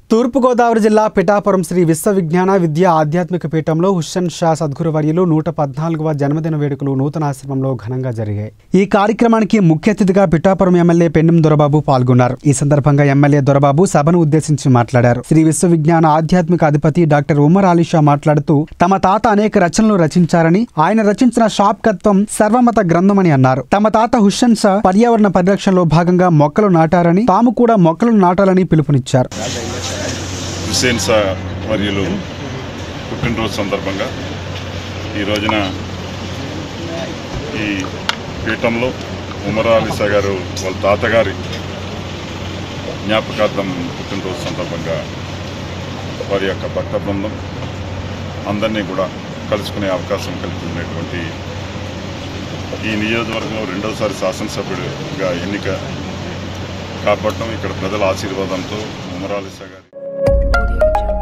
తూర్పుగోదావరి జిల్లా పిఠాపురం శ్రీ విశ్వవిజ్ఞాన విద్యా ఆధ్యాత్మిక పీఠంలో హుస్సేన్ షా సద్గురువర్యులు 114వ జన్మదిన వేడుకలు నూతన ఆశ్రమంలో ఘనంగా జరిగాయి. ఈ కార్యక్రమానికి ముఖ్య అతిథిగా పిఠాపురం ఎమ్మెల్యే పెన్నెం దొరబాబు పాల్గొన్నారు. ఈ సందర్భంగా ఎమ్మెల్యే దొరబాబు సభను ఉద్దేశించి మాట్లాడారు. శ్రీ విశ్వవిజ్ఞాన ఆధ్యాత్మిక అధిపతి డాక్టర్ ఉమర్ అలీ షా మాట్లాడుతూ తమ తాత అనేక రచనలు రచించారని, ఆయన రచించిన షాప్కత్వం సర్వమత గ్రంథమని అన్నారు. తమ తాత హుస్సేన్ షా పర్యావరణ పరిరక్షణలో భాగంగా మొక్కలు నాటారని, తాము కూడా మొక్కలు నాటాలని పిలుపునిచ్చారు. హుస్సేన్ షా వర్యులు పుట్టినరోజు సందర్భంగా ఈ రోజున ఈ పీఠంలో ఉమర్ అలీ షా గారు వాళ్ళ తాతగారి జ్ఞాపకార్థం పుట్టినరోజు సందర్భంగా వారి యొక్క భక్త బృందం అందరినీ కూడా కలుసుకునే అవకాశం కల్పించినటువంటి ఈ నియోజకవర్గంలో రెండోసారి శాసనసభ్యుడిగా ఎన్నిక కాబట్టడం ఇక్కడ ప్రజల ఆశీర్వాదంతో ఉమర్ అలీ షా గారి